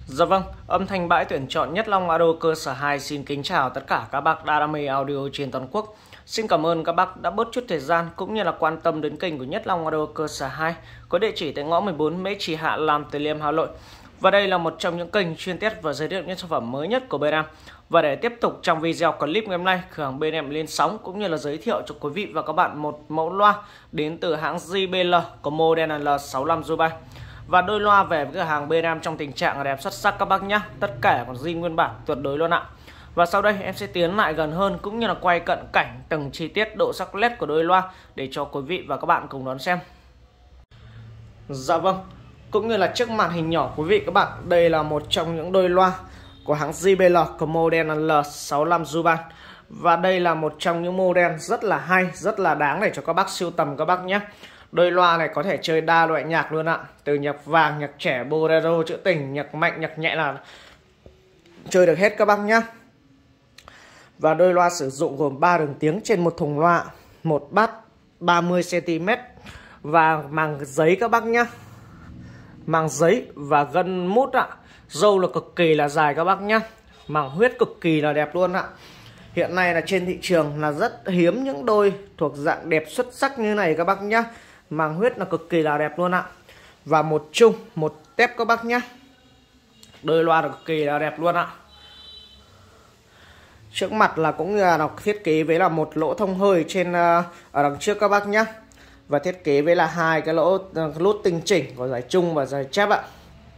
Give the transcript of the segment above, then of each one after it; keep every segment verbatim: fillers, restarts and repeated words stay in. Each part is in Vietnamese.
Dạ vâng, âm thanh bãi tuyển chọn Nhất Long Audio cơ sở hai xin kính chào tất cả các bác đam mê audio trên toàn quốc. Xin cảm ơn các bác đã bớt chút thời gian cũng như là quan tâm đến kênh của Nhất Long Audio cơ sở hai có địa chỉ tại ngõ mười bốn Mễ Trì Hạ, Nam Từ Liêm, Hà Nội. Và đây là một trong những kênh chuyên test và giới thiệu những sản phẩm mới nhất của bên em. Và để tiếp tục trong video clip ngày hôm nay, cửa hàng bên em lên sóng cũng như là giới thiệu cho quý vị và các bạn một mẫu loa đến từ hãng J B L có model L sáu lăm Dubai. Và đôi loa về với cửa hàng bên em trong tình trạng đẹp xuất sắc các bác nhé. Tất cả còn zin nguyên bản tuyệt đối luôn ạ. Và sau đây em sẽ tiến lại gần hơn cũng như là quay cận cảnh từng chi tiết độ sắc nét của đôi loa để cho quý vị và các bạn cùng đón xem. Dạ vâng, cũng như là trước màn hình nhỏ quý vị các bạn, đây là một trong những đôi loa của hãng J B L có model L sáu lăm Dubai. Và đây là một trong những model rất là hay, rất là đáng để cho các bác sưu tầm các bác nhé. Đôi loa này có thể chơi đa loại nhạc luôn ạ. Từ nhạc vàng, nhạc trẻ, bolero, trữ tình, nhạc mạnh, nhạc nhẹ là chơi được hết các bác nhé. Và đôi loa sử dụng gồm ba đường tiếng trên một thùng loa, một bát ba mươi xăng ti mét và màng giấy các bác nhé. Màng giấy và gân mút ạ. Râu là cực kỳ là dài các bác nhé. Màng huyết cực kỳ là đẹp luôn ạ. Hiện nay là trên thị trường là rất hiếm những đôi thuộc dạng đẹp xuất sắc như này các bác nhé. Màng huyết là cực kỳ là đẹp luôn ạ. Và một chung, một tép các bác nhé. Đôi loa là cực kỳ là đẹp luôn ạ. Trước mặt là cũng như là thiết kế với là một lỗ thông hơi trên ở đằng trước các bác nhé. Và thiết kế với là hai cái lỗ lút tinh chỉnh của giải chung và giải chép ạ.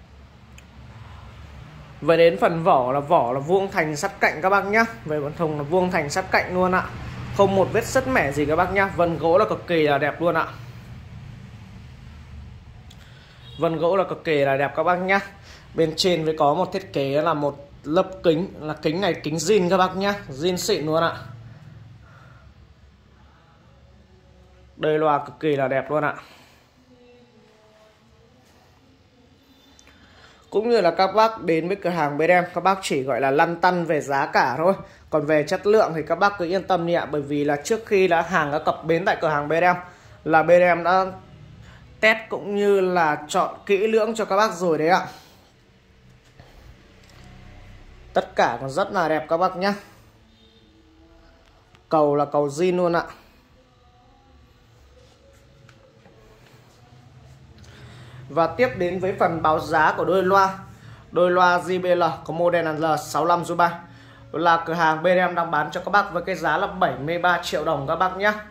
Về đến phần vỏ là vỏ là vuông thành sắt cạnh các bác nhé. Về phần thùng là vuông thành sắt cạnh luôn ạ. Không một vết sứt mẻ gì các bác nhé. Vân gỗ là cực kỳ là đẹp luôn ạ. Vân gỗ là cực kỳ là đẹp các bác nhé. Bên trên với có một thiết kế là một lớp kính, là kính này kính zin các bác nhé. Zin xịn luôn ạ. Đây loa cực kỳ là đẹp luôn ạ. Cũng như là các bác đến với cửa hàng bên em, các bác chỉ gọi là lăn tăn về giá cả thôi. Còn về chất lượng thì các bác cứ yên tâm đi ạ. Bởi vì là trước khi đã hàng đã cập bến tại cửa hàng bên em là bên em đã test cũng như là chọn kỹ lưỡng cho các bác rồi đấy ạ. Tất cả còn rất là đẹp các bác nhé. Cầu là cầu zin luôn ạ. Và tiếp đến với phần báo giá của đôi loa. Đôi loa J B L có model L sáu lăm Dubai là cửa hàng bên em đang bán cho các bác với cái giá là bảy mươi ba triệu đồng các bác nhé.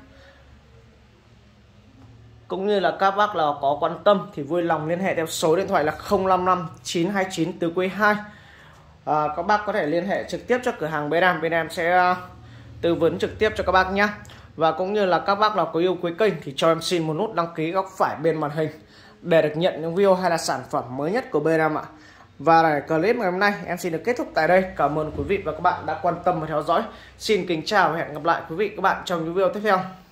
Cũng như là các bác là có quan tâm thì vui lòng liên hệ theo số điện thoại là không năm năm chín hai chín tứ quý hai. À, các bác có thể liên hệ trực tiếp cho cửa hàng bên em, bên em sẽ tư vấn trực tiếp cho các bác nhé. Và cũng như là các bác nào có yêu quý kênh thì cho em xin một nút đăng ký góc phải bên màn hình để được nhận những video hay là sản phẩm mới nhất của bên em ạ. Và này, clip ngày hôm nay em xin được kết thúc tại đây. Cảm ơn quý vị và các bạn đã quan tâm và theo dõi. Xin kính chào và hẹn gặp lại quý vị và các bạn trong những video tiếp theo.